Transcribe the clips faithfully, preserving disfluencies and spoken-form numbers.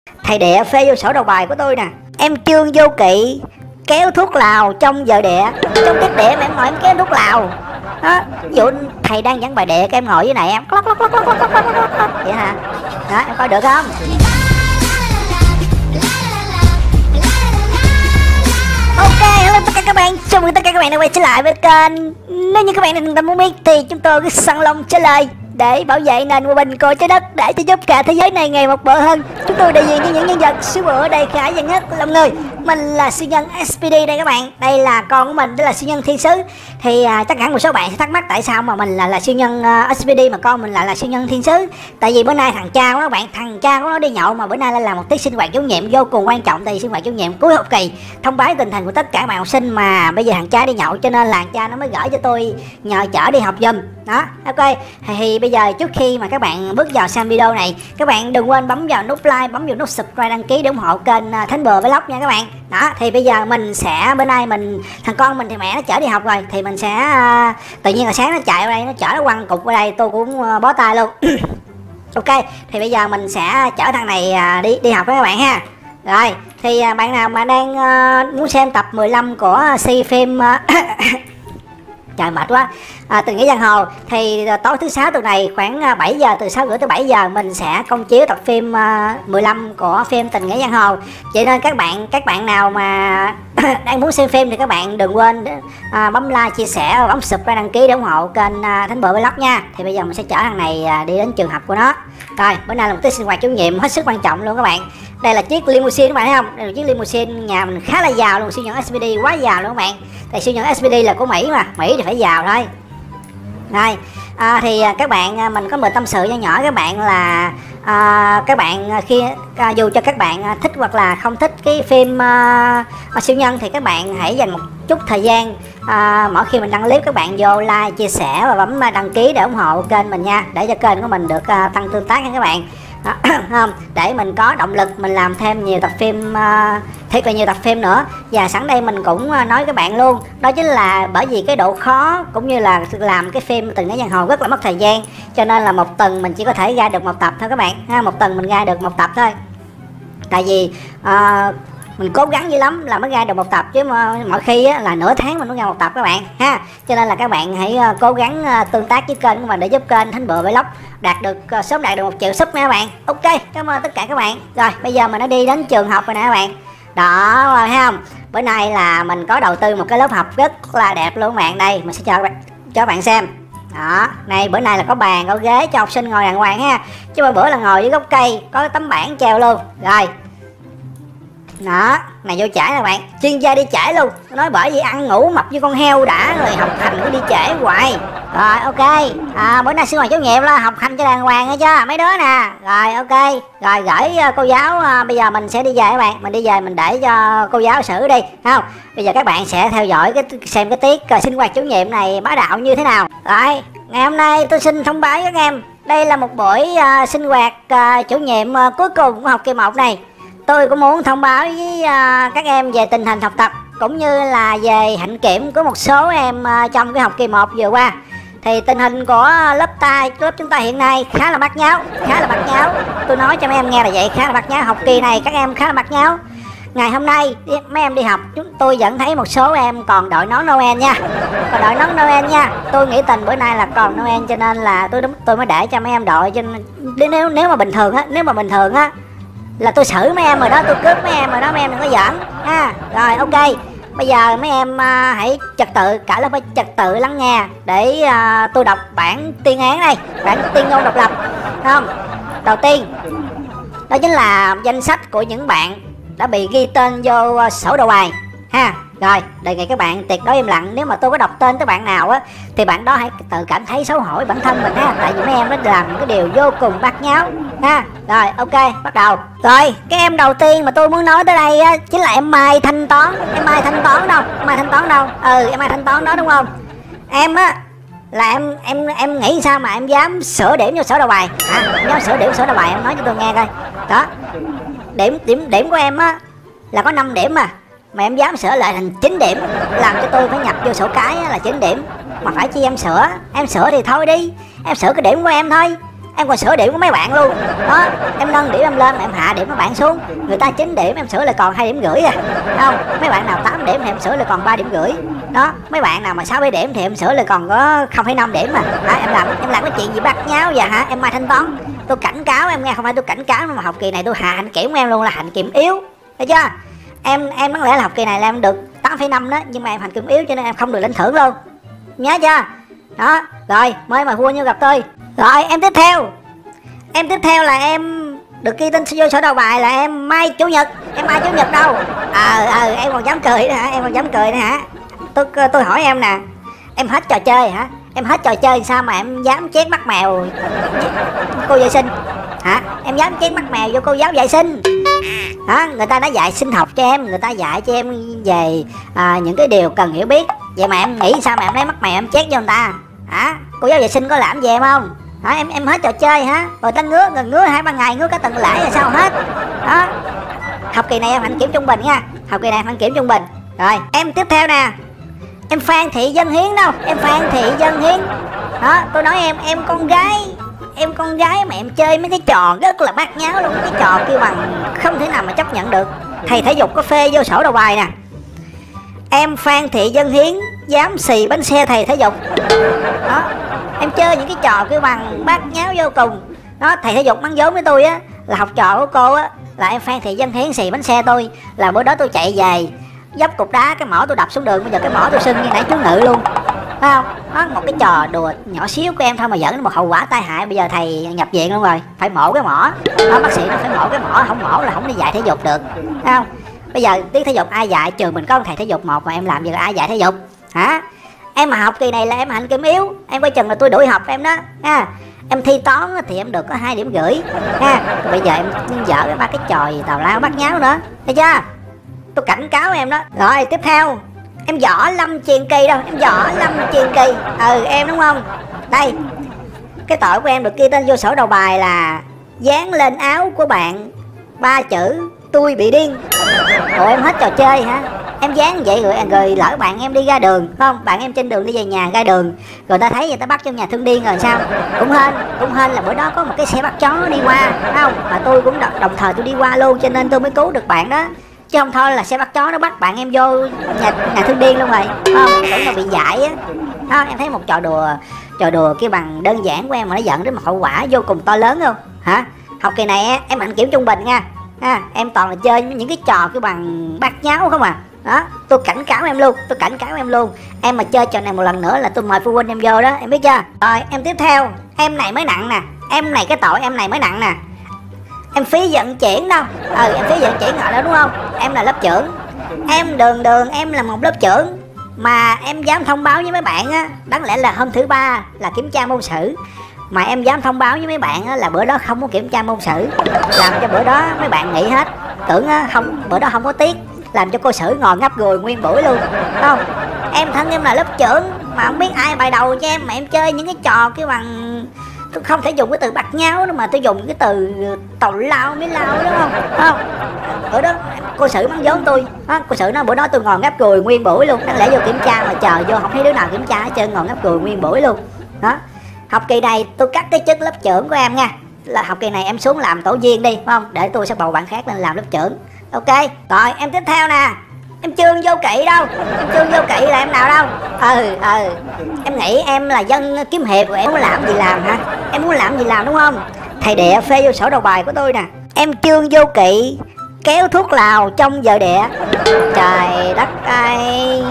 Thầy Địa phê vô sổ đầu bài của tôi nè. Em Trương Vô Kỵ kéo thuốc lào trong giờ địa. Trong tiết địa mà em ngồi em kéo thuốc lào đó. Ví dụ thầy đang giảng bài địa, cái em ngồi dưới này em lóc lóc lóc lóc lóc lóc lóc vậy hả? Đó, em coi được không? Ok, hello tất cả các bạn, chào mừng tất cả các bạn đã quay trở lại với kênh. Nếu như các bạn đang muốn biết thì chúng tôi cứ săn lông trả lời để bảo vệ nền hòa bình của trái đất, để cho giúp cả thế giới này ngày một bỡ hơn. Chúng tôi đại diện cho những nhân vật xứ bữa đầy khả dân nhất lòng người. Mình là siêu nhân ét pê đê đây các bạn. Đây là con của mình, đây là siêu nhân thiên sứ. Thì à, chắc hẳn một số bạn sẽ thắc mắc tại sao mà mình là là siêu nhân uh, ét pê đê mà con mình lại là siêu nhân thiên sứ. Tại vì bữa nay thằng cha của nó bạn, thằng cha của nó đi nhậu mà bữa nay lại là một tiết sinh hoạt chủ nhiệm vô cùng quan trọng. Tại vì sinh hoạt chủ nhiệm cuối học kỳ thông báo tình hình của tất cả các bạn học sinh, mà bây giờ thằng cha đi nhậu cho nên là thằng cha nó mới gửi cho tôi nhờ chở đi học giùm. Đó, ok. Thì bây giờ trước khi mà các bạn bước vào xem video này, các bạn đừng quên bấm vào nút like, bấm vào nút subscribe, đăng ký để ủng hộ kênh Thánh Bừa Vlog nha các bạn. Đó, thì bây giờ mình sẽ, bữa nay mình, thằng con mình thì mẹ nó chở đi học rồi, thì mình sẽ uh, tự nhiên là sáng nó chạy ở đây, nó chở nó quăng cục ở đây, tôi cũng uh, bó tay luôn. Ok, thì bây giờ mình sẽ chở thằng này uh, đi đi học với các bạn ha. Rồi, thì uh, bạn nào mà đang uh, muốn xem tập mười lăm của series phim uh, trời mệt quá, à, Từng Nghĩa Giang Hồ, thì tối thứ sáu tuần này khoảng bảy giờ, từ sáu rưỡi tới bảy giờ mình sẽ công chiếu tập phim uh, mười lăm của phim Tình Nghĩa Giang Hồ. Vậy nên các bạn các bạn nào mà đang muốn xem phim thì các bạn đừng quên uh, bấm like, chia sẻ và bấm subscribe, đăng ký để ủng hộ kênh uh, Thánh Bừa Vlog nha. Thì bây giờ mình sẽ chở thằng này uh, đi đến trường học của nó. Rồi, bữa nay là một tiết sinh hoạt chủ nhiệm hết sức quan trọng luôn các bạn. Đây là chiếc limousine các bạn thấy không? Đây là chiếc limousine, nhà mình khá là giàu luôn, siêu nhân ét pê đê quá giàu luôn các bạn. Tại siêu nhân ét pê đê là của Mỹ mà, Mỹ thì phải giàu thôi. Rồi, à, thì các bạn, mình có một tâm sự nhỏ nhỏ các bạn là à, các bạn khi à, dù cho các bạn thích hoặc là không thích cái phim à, siêu nhân thì các bạn hãy dành một chút thời gian à, mỗi khi mình đăng clip các bạn vô like, chia sẻ và bấm đăng ký để ủng hộ kênh mình nha, để cho kênh của mình được à, tăng tương tác nha các bạn. Đó, không? Để mình có động lực mình làm thêm nhiều tập phim, uh, thiệt là nhiều tập phim nữa. Và sẵn đây mình cũng uh, nói các bạn luôn, đó chính là bởi vì cái độ khó cũng như là làm cái phim Từng Nghĩa Giang Hồ rất là mất thời gian, cho nên là một tuần mình chỉ có thể ra được một tập thôi các bạn ha, một tuần mình ra được một tập thôi. Tại vì uh, mình cố gắng dữ lắm là mới ra được một tập, chứ mà mọi khi á, là nửa tháng mình mới ra một tập các bạn ha. Cho nên là các bạn hãy uh, cố gắng uh, tương tác với kênh của mình để giúp kênh Thánh Bừa Vlog đạt được uh, sớm đạt được một triệu sub nha các bạn. Ok, cảm ơn tất cả các bạn. Rồi bây giờ mình đã đi đến trường học rồi nè các bạn. Đó, thấy không? Bữa nay là mình có đầu tư một cái lớp học rất là đẹp luôn các bạn. Đây mình sẽ cho các bạn, cho các bạn xem. Đó, này bữa nay là có bàn có ghế cho học sinh ngồi đàng hoàng ha, chứ mà bữa là ngồi dưới gốc cây có tấm bảng treo luôn. Rồi đó, này vô trễ nè bạn, chuyên gia đi trễ luôn. Nói bởi vì ăn ngủ mập như con heo đã, rồi học hành cứ đi trễ hoài. Rồi ok, à, bữa nay sinh hoạt chủ nhiệm là học hành cho đàng hoàng nghe chưa mấy đứa nè. Rồi ok, rồi gửi cô giáo, à, bây giờ mình sẽ đi về các bạn, mình đi về mình để cho cô giáo xử đi, không? Bây giờ các bạn sẽ theo dõi cái xem cái tiết uh, sinh hoạt chủ nhiệm này bá đạo như thế nào. Rồi, ngày hôm nay tôi xin thông báo với các em, đây là một buổi uh, sinh hoạt uh, chủ nhiệm uh, cuối cùng của học kỳ một này. Tôi cũng muốn thông báo với uh, các em về tình hình học tập cũng như là về hạnh kiểm của một số em uh, trong cái học kỳ một vừa qua. Thì tình hình của lớp ta lớp chúng ta hiện nay khá là bát nháo, khá là bát nháo. Tôi nói cho mấy em nghe là vậy, khá là bát nháo. Học kỳ này các em khá là bát nháo. Ngày hôm nay mấy em đi học, chúng tôi vẫn thấy một số em còn đội nón Noel nha, còn đội nón Noel nha. Tôi nghĩ tình bữa nay là còn Noel cho nên là tôi tôi mới để cho mấy em đội. Cho nên nếu nếu mà bình thường á, nếu mà bình thường á là tôi xử mấy em rồi đó, tôi cướp mấy em rồi đó, mấy em đừng có giỡn ha. Rồi ok, bây giờ mấy em uh, hãy trật tự, cả lớp phải trật tự lắng nghe để uh, tôi đọc bản tuyên án đây, bản tuyên ngôn độc lập, không? Đầu tiên đó chính là danh sách của những bạn đã bị ghi tên vô uh, sổ đầu bài ha. Rồi đề nghị các bạn tuyệt đối im lặng, nếu mà tôi có đọc tên các bạn nào á thì bạn đó hãy tự cảm thấy xấu hổ bản thân mình ha, tại vì mấy em nó làm cái điều vô cùng bát nháo ha. Rồi ok, bắt đầu. Rồi cái em đầu tiên mà tôi muốn nói tới đây á chính là em Mai Thanh Toán. Em Mai Thanh Toán đâu? Em Mai Thanh Toán đâu? Ừ, em Mai Thanh Toán đó đúng không? Em á là em em em nghĩ sao mà em dám sửa điểm vô sổ đầu bài hả? Em dám sửa điểm sổ đầu bài, em nói cho tôi nghe coi. Đó, điểm điểm điểm của em á là có năm điểm mà mà em dám sửa lại thành chín điểm, làm cho tôi phải nhập vô sổ cái là chín điểm. Mà phải chi em sửa, em sửa thì thôi đi, em sửa cái điểm của em thôi. em còn sửa điểm của mấy bạn luôn đó. Em nâng điểm em lên mà em hạ điểm mấy bạn xuống. Người ta chín điểm em sửa lại còn hai điểm rưỡi à, không? Mấy bạn nào tám điểm thì em sửa lại còn ba điểm rưỡi đó. Mấy bạn nào mà sáu bảy điểm thì em sửa lại còn có không phẩy năm điểm mà hả? Em làm em làm cái chuyện gì bắt nháo vậy hả? Em Mai Thanh Toán, tôi cảnh cáo em nghe, không phải tôi cảnh cáo mà học kỳ này tôi hạ hạnh kiểm của em luôn là hạnh kiểm yếu, thấy chưa? Em em đáng lẽ là học kỳ này là em được tám phẩy năm đó, nhưng mà em hạnh kiểm yếu cho nên em không được lãnh thưởng luôn, nhớ chưa? Đó rồi mới mà vua như gặp tôi. Rồi em tiếp theo, em tiếp theo là em được ghi tên vô sổ đầu bài là em Mai Chủ Nhật. Em Mai Chủ Nhật đâu? Ờ ờ em còn dám cười nữa hả? Em còn dám cười nữa hả? Tôi tôi hỏi em nè, em hết trò chơi hả? Em hết trò chơi sao mà em dám chét mắt mèo cô vệ sinh hả? Em dám chét mắt mèo vô cô giáo vệ sinh hả? Người ta đã dạy sinh học cho em, người ta dạy cho em về à, những cái điều cần hiểu biết, vậy mà em nghĩ sao mà em lấy mắt mèo em chét vô người ta hả? Cô giáo vệ sinh có làm gì em không hả? Em em hết trò chơi hả? Rồi ta ngứa gần ngứa hai ba ngày ngứa cả tuần lễ là sao hết đó. Học kỳ này em hạnh kiểm trung bình nha, học kỳ này em hạnh kiểm trung bình. Rồi em tiếp theo nè, em Phan Thị Dân Hiến đâu? Em Phan Thị Dân Hiến đó. Tôi nói em em con gái, em con gái mà em chơi mấy cái trò rất là bát nháo luôn, cái trò kêu bằng không thể nào mà chấp nhận được. Thầy thể dục có phê vô sổ đầu bài nè, em Phan Thị Dân Hiến dám xì bánh xe thầy thể dục đó. Em chơi những cái trò kêu bằng bát nháo vô cùng đó. Thầy thể dục mắng vốn với tôi á là học trò của cô á là em Phan Thị Dân Hiến xì bánh xe tôi, là bữa đó tôi chạy về dấp cục đá cái mỏ tôi đập xuống đường, bây giờ cái mỏ tôi sưng như nãy chú Ngự luôn, phải không? Đó, một cái trò đùa nhỏ xíu của em thôi mà dẫn đến một hậu quả tai hại. Bây giờ thầy nhập viện luôn rồi, phải mổ cái mỏ đó. Bác sĩ nó phải mổ cái mỏ, không mổ là không đi dạy thể dục được, phải không? Bây giờ tiết thể dục ai dạy? Trường mình có một thầy thể dục một mà em làm gì là ai dạy thể dục hả? Em mà học kỳ này là em hạnh kiểm yếu, em coi chừng là tôi đuổi học em đó ha. Em thi toán thì em được có hai điểm rưỡi ha. Bây giờ em dở cái ba cái trò gì tào lao bắt nháo nữa, thấy chưa? Tôi cảnh cáo em đó. Rồi tiếp theo em Võ Lâm Truyền Kỳ đâu? Em Võ Lâm Truyền Kỳ, ừ em đúng không? Đây cái tội của em được ghi tên vô sổ đầu bài là dán lên áo của bạn ba chữ tôi bị điên. Ủa em hết trò chơi hả? Em dán vậy rồi, rồi lỡ bạn em đi ra đường không? Bạn em trên đường đi về nhà ra đường rồi ta thấy người ta bắt trong nhà thương điên rồi sao? Cũng hên, cũng hên là bữa đó có một cái xe bắt chó đi qua, phải không? Mà tôi cũng đồng, đồng thời tôi đi qua luôn cho nên tôi mới cứu được bạn đó. Chứ không thôi là xe bắt chó nó bắt bạn em vô nhà, nhà thương điên luôn rồi, không? Tưởng là bị dại á. Không, em thấy một trò đùa, trò đùa kia bằng đơn giản của em mà nó dẫn đến một hậu quả vô cùng to lớn không? Hả? Học kỳ này em hạnh kiểm trung bình nha. À, em toàn là chơi những cái trò cái bằng bát nháo không à. Đó, tôi cảnh cáo em luôn, tôi cảnh cáo em luôn. Em mà chơi trò này một lần nữa là tôi mời phụ huynh em vô đó, em biết chưa? Rồi, em tiếp theo, em này mới nặng nè. Em này cái tội em này mới nặng nè. Em Phí Vận Chuyển đâu? Ừ, em Phí Vận Chuyển họ đó đúng không? Em là lớp trưởng. Em đường đường em là một lớp trưởng mà em dám thông báo với mấy bạn á, đáng lẽ là hôm thứ ba là kiểm tra môn sử, mà em dám thông báo với mấy bạn á, là bữa đó không có kiểm tra môn sử, làm cho bữa đó mấy bạn nghỉ hết, tưởng á, không bữa đó không có tiết, làm cho cô sử ngồi ngắp gùi nguyên buổi luôn, không? Em thân em là lớp trưởng mà không biết ai bài đầu cho em mà em chơi những cái trò cái bằng, tôi không thể dùng cái từ bạc nháo nữa mà tôi dùng cái từ tào lao mới lao đúng không? Không, bữa đó cô sử mắng vốn tôi đó, cô sử nói bữa đó tôi ngồi ngắp gùi nguyên buổi luôn, đáng lẽ vô kiểm tra mà chờ vô không thấy đứa nào kiểm tra hết trơn, ngồi ngắp gùi nguyên buổi luôn đó. Học kỳ này tôi cắt cái chức lớp trưởng của em nha, là học kỳ này em xuống làm tổ viên đi, phải không? Để tôi sẽ bầu bạn khác lên làm lớp trưởng, ok? Rồi em tiếp theo nè, em Trương Vô Kỵ đâu? Em Trương Vô Kỵ là em nào đâu? Ừ ừ, em nghĩ em là dân kiếm hiệp rồi, em muốn làm gì làm hả? Em muốn làm gì làm đúng không? Thầy địa phê vô sổ đầu bài của tôi nè, em Trương Vô Kỵ kéo thuốc lào trong giờ địa. Trời đất ơi,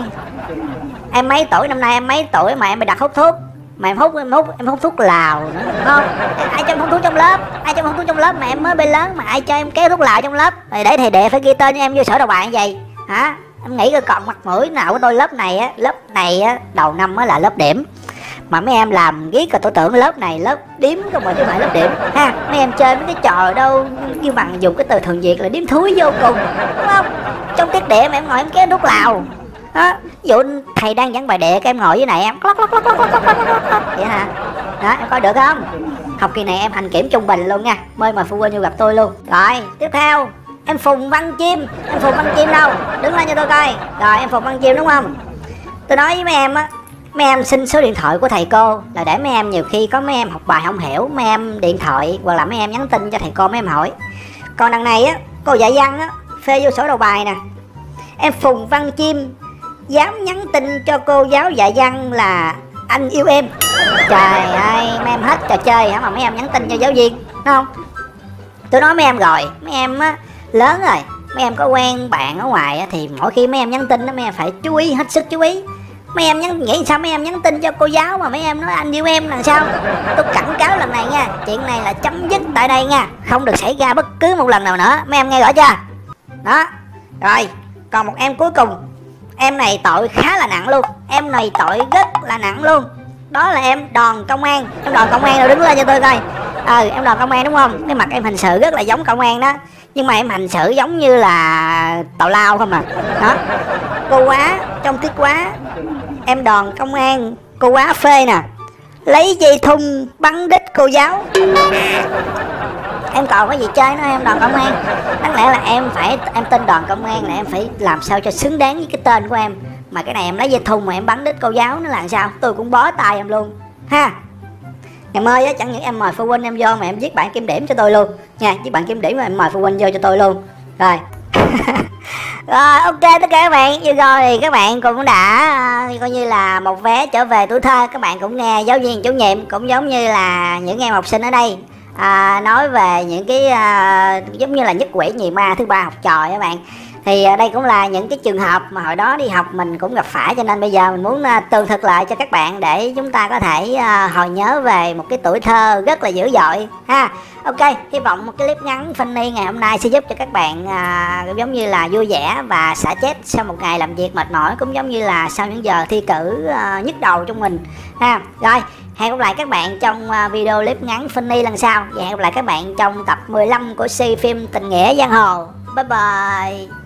em mấy tuổi, năm nay em mấy tuổi mà em bị đặt hút thuốc, mà em hút em hút em hút thuốc lào nữa, không? Ai cho em hút thuốc trong lớp, ai cho em hút thuốc trong lớp mà em mới bay lớn mà ai cho em kéo thuốc lào trong lớp? Rồi để thầy đệ phải ghi tên cho em vô sổ đầu bài như vậy hả? Em nghĩ coi còn mặt mũi nào của tôi lớp này á, lớp này á đầu năm mới là lớp điểm, mà mấy em làm ghét rồi tôi tưởng lớp này lớp điếm không mà chứ không phải lớp điểm ha. Mấy em chơi mấy cái trò đâu như bằng dùng cái từ thường việt là điếm thúi vô cùng, đúng không? Trong tiết địa mà em ngồi em kéo thuốc lào đó, ví dụ thầy đang giảng bài địa các em ngồi dưới này em lóc lóc lóc lóc lóc lóc vậy hả? Đó, em coi được không? Học kỳ này em hành kiểm trung bình luôn nha, mời mà phụ huynh vô gặp tôi luôn. Rồi tiếp theo em Phùng Văn Chim, em Phùng Văn Chim đâu? Đứng lên cho tôi coi. Rồi em Phùng Văn Chim đúng không? Tôi nói với mấy em á, mấy em xin số điện thoại của thầy cô là để mấy em nhiều khi có mấy em học bài không hiểu, mấy em điện thoại hoặc là mấy em nhắn tin cho thầy cô mấy em hỏi. Còn đằng này á, cô dạy văn á, phê vô sổ đầu bài nè: em Phùng Văn Chim dám nhắn tin cho cô giáo dạy văn là anh yêu em. Trời ơi, mấy em hết trò chơi hả mà mấy em nhắn tin cho giáo viên, đúng không? Tôi nói mấy em rồi, mấy em á lớn rồi, mấy em có quen bạn ở ngoài á, thì mỗi khi mấy em nhắn tin đó mấy em phải chú ý, hết sức chú ý. Mấy em nhắn nghĩ sao mấy em nhắn tin cho cô giáo mà mấy em nói anh yêu em là sao? Tôi cảnh cáo lần này nha, chuyện này là chấm dứt tại đây nha, không được xảy ra bất cứ một lần nào nữa, mấy em nghe rõ chưa? Đó. Rồi, còn một em cuối cùng. Em này tội khá là nặng luôn, em này tội rất là nặng luôn. Đó là em Đòn Công An. Em Đòn Công An nào đứng lên cho tôi coi. Ờ, em Đòn Công An đúng không? Cái mặt em hình sự rất là giống công an đó, nhưng mà em hành xử giống như là tào lao không à. Đó. Cô quá, trong tiết quá, em Đòn Công An, cô quá phê nè, lấy dây thun bắn đít cô giáo. Em còn có gì chơi nữa em Đòn Công An? Đáng lẽ là em phải, em tên Đòn Công An là em phải làm sao cho xứng đáng với cái tên của em. Mà cái này em lấy dây thun mà em bắn đít cô giáo nó là sao? Tôi cũng bó tay em luôn ha. Ngày mai á, chẳng những em mời phụ huynh em vô mà em viết bản kiểm điểm cho tôi luôn nha, viết bản kiểm điểm mà em mời phụ huynh vô cho tôi luôn. Rồi. Rồi ok tất cả các bạn, vừa rồi thì các bạn cũng đã uh, coi như là một vé trở về tuổi thơ. Các bạn cũng nghe giáo viên chủ nhiệm cũng giống như là những em học sinh ở đây à, nói về những cái uh, giống như là nhất quỷ nhì ma thứ ba học trò các bạn. Thì uh, đây cũng là những cái trường hợp mà hồi đó đi học mình cũng gặp phải, cho nên bây giờ mình muốn uh, tường thuật lại cho các bạn để chúng ta có thể uh, hồi nhớ về một cái tuổi thơ rất là dữ dội ha. Ok, hy vọng một cái clip ngắn funny ngày hôm nay sẽ giúp cho các bạn à, giống như là vui vẻ và xả stress sau một ngày làm việc mệt mỏi, cũng giống như là sau những giờ thi cử à, nhức đầu trong mình ha. Rồi, hẹn gặp lại các bạn trong à, video clip ngắn funny lần sau. Và hẹn gặp lại các bạn trong tập mười lăm của series phim Tình Nghĩa Giang Hồ. Bye bye.